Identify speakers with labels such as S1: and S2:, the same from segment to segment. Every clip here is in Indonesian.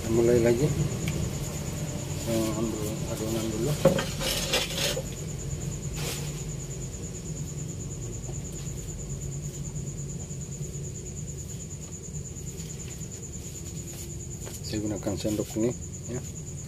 S1: mulai lagi. Saya ambil adonan dulu. Saya gunakan sendok ini ya.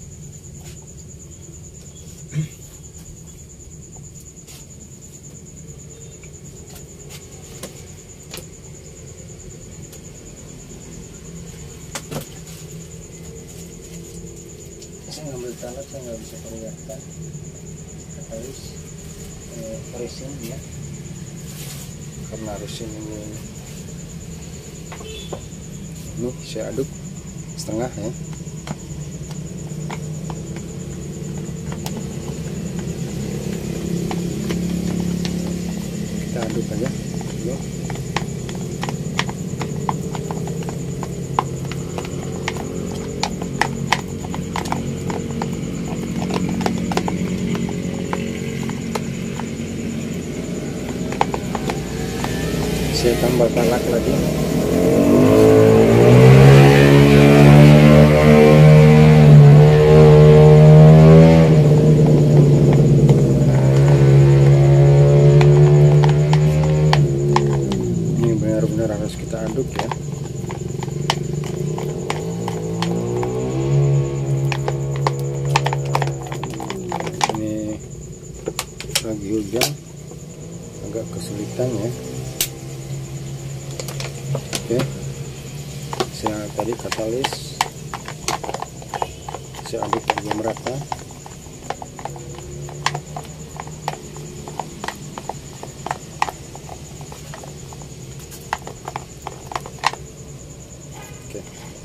S1: Saya ngambil tanah, saya nggak bisa kelihatan, harus resin ya, karena resin ini saya aduk setengah ya. Kita aduk aja dulu. Saya tambah talak lagi. Ini benar-benar harus kita aduk ya. Ini lagi hujan, agak kesulitan ya. Oke, saya tadi katalis, saya aduk juga merata. Oke.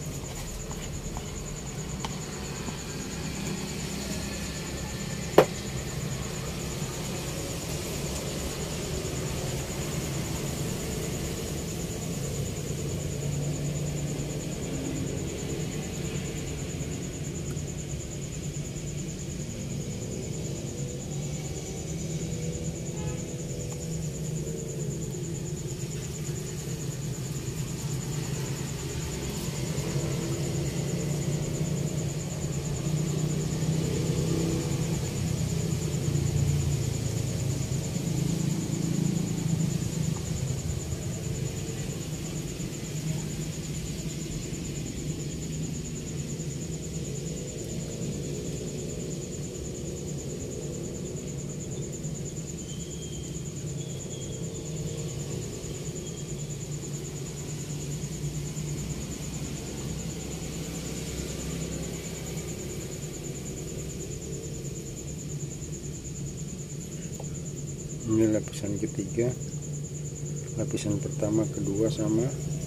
S1: Ini lapisan ketiga, lapisan pertama, kedua sama.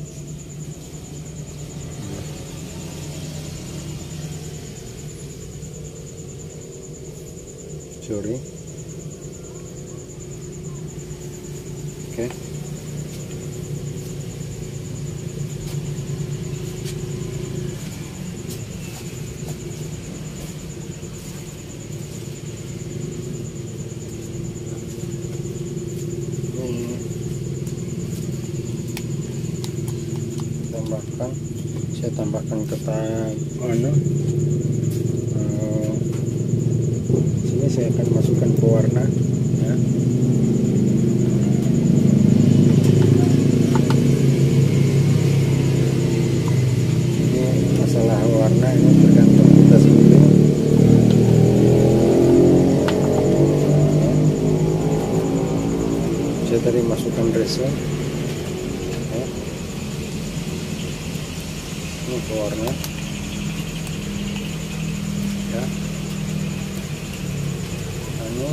S1: Sorry. Oke. Saya tambahkan sini saya akan masukkan pewarna ya. Ini masalah warna ini tergantung kita sendiri. Saya tadi masukkan resin ya. Ini pewarna ya. Ini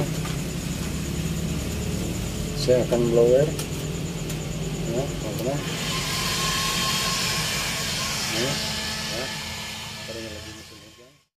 S1: saya akan blower ya, warna ini ya, taruhnya lagi.